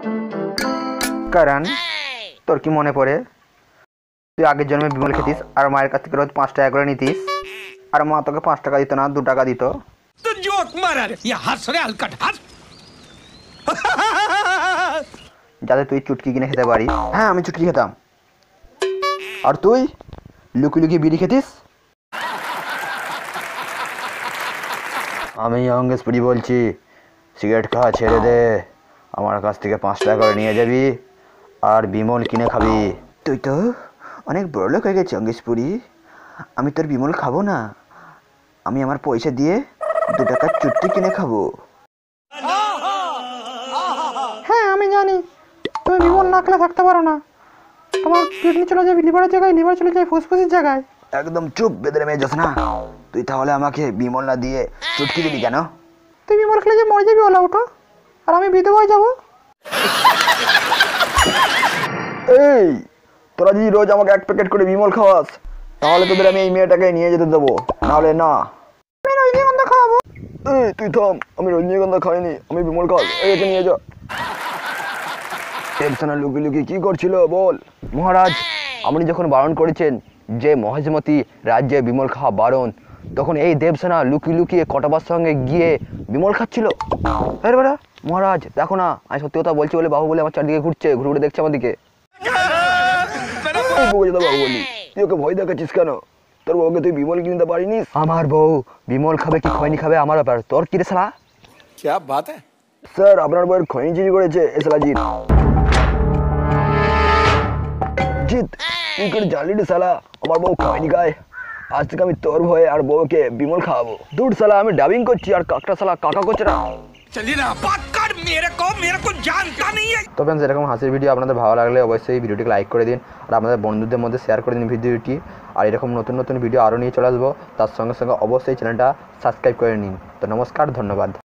কারণ তোর কি মনে পড়ে তুই আগের জন্মে বিমল খেতিস আর মায়ের কাছ থেকে রোজ 5 টাকা করে নিতিস, আর মা তোকে 5 টাকা দিত না, 2 টাকা দিত। যাতে তুই চুটকি কিনে খেতে পারিস। হ্যাঁ, আমি চুটকি খেতাম। আর তুই লুকি লুকি বিড়ি খেতিস। আমি অঙ্গেশপুরি বলছি, সিগারেট খাওয়া ছেড়ে দে, আমার কাছ থেকে 5 টাকা করে নিয়ে যাবি আর বিমল কিনে খাবি। তুই তো অনেক বড় লোক হয়ে গেছে অঙ্গেশপুরি, আমি তোর বিমল খাবো না, আমি আমার পয়সা দিয়ে 2 টাকার চুটকি কিনে খাবো। হ্যাঁ আমি জানি তুমি বিমল না খেলে থাকতে পারো না, তোমার কিডনি চলে যাবে লিভারের জায়গায়, লিভার চলে যায় ফুসফুসের জায়গায়। একদম চুপ বেদরে মেয়ে জোসনা, তুই তাহলে আমাকে বিমল না দিয়ে চুটকি দিবি কেন? তুই বিমল খেলে যে মরে যাবি ওলা ওঠো, আর আমি বিধবা হয়ে যাবো। এই তোরা যদি রোজ আমাকে 1 প্যাকেট করে বিমল খাওয়াস তাহলে তোদের আমি এই মেয়েটাকে নিয়ে যেতে দেবো, নাহলে না। আমি রজনীগন্ধা খাওয়াবো। এই তুই থাম, আমি রজনীগন্ধা খাইনি, আমি বিমল খাওয়াবো। একে নিয়ে যা। দেবসেনা লুকি লুকি কি করছিল বল? মহারাজ, আপনি যখন বারণ করেছেন যে মহেশমতি রাজ্যে বিমল খাওয়া বারণ, তখন এই দেবসেনা লুকি লুকিয়ে কটবার সঙ্গে গিয়ে বিমল খাচ্ছিল। আরে বাড়া মহারাজ, দেখো না, আমি সত্যি কথা বলছি বলে বাহু বলে আমার চারদিকে ঘুরছে, ঘুরে ঘুরে দেখছে আমাদিকে। বাবু বলি, তুই ওকে ভয় দেখাচ্ছিস কেন? তোর বউকে তুই বিমল কিনতে পারিনি? আমার বউ বিমল খাবে কি খৈনি খাবে আমার ব্যাপার, তোর কি রে শালা? क्या बात है? স্যার, আপনার বউয়ের খৈনি চুরি করেছে এ শালা জিৎ। জিৎ, তুই করে জানলি রে শালা আমার বউ খৈনি খায়? আজ থেকে আমি তোর ভয়ে আর বউকে বিমল খাওয়াবো। দূর শালা, আমি ডাবিং করছি আর কাকটা শালা কাকা করছে না। चलिए ना बात कर, मेरे को जानता नहीं है। তো फ्रेंड्स, এরকম হাসির ভিডিও আপনাদের ভালো লাগলে অবশ্যই ভিডিওটিকে লাইক করে দিন আর আপনাদের বন্ধুদের মধ্যে শেয়ার করে দিন ভিডিওটি। আর এরকম নতুন নতুন ভিডিও আরও নিয়ে চলে আসবো, তার সঙ্গে সঙ্গে অবশ্যই চ্যানেলটা সাবস্ক্রাইব করে নিন। তো নমস্কার, ধন্যবাদ।